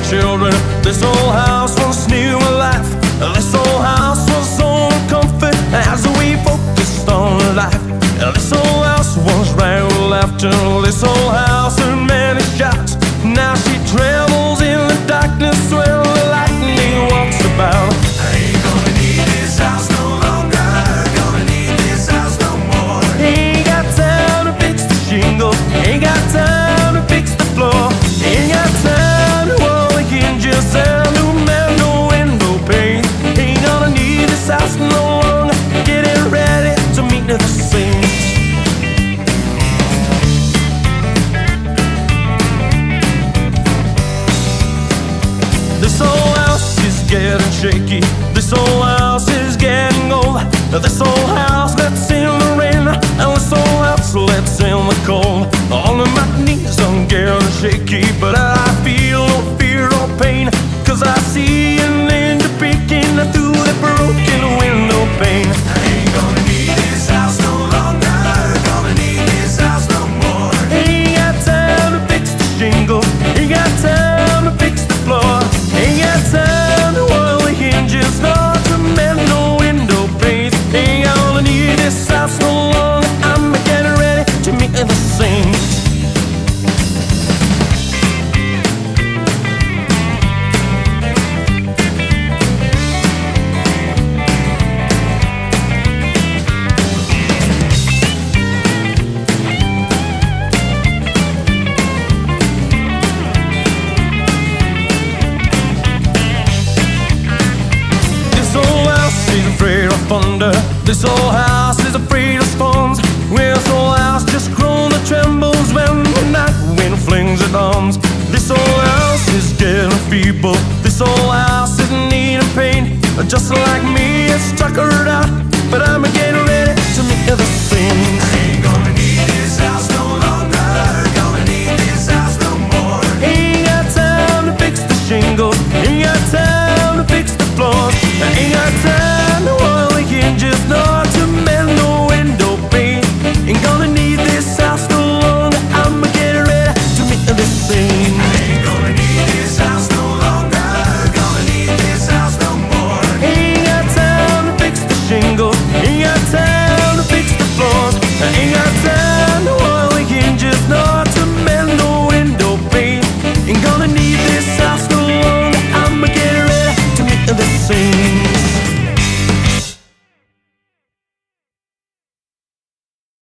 children. This old house once knew a life. This old house was so comfort as we focused on life. This old house once rang with laughter. This old house heard many shots. Now she trembles in the darkness where the lightning walks about. I ain't gonna need this house no longer. Gonna need this house no more. Ain't got time to fix the shingles. Ain't got time to fix the floor. Ain't got time to wall the hinges and no man, no window pane. Ain't gonna need this house no longer. Getting ready to meet the saints. This old house is getting shaky. This old house is getting old. This old house lets in the rain, and this old house lets in the cold. All of my knees I'm getting shaky, but I feel no fear or pain, 'cause I see an angel peeking through the broken window pane. I ain't gonna need this house no longer. Gonna need this house no more. Ain't got time to fix the shingles. Ain't got time to fix the floor. Ain't got time to oil the hinges, nor to mend no window panes. Ain't gonna need this house no longer. I'm getting ready to meet the saints. Afraid of thunder. This old house is afraid of storms. This old house just groans and trembles when the night wind flings its arms. This old house is getting feeble. This old house is in need of pain. Just like me, it's stuck around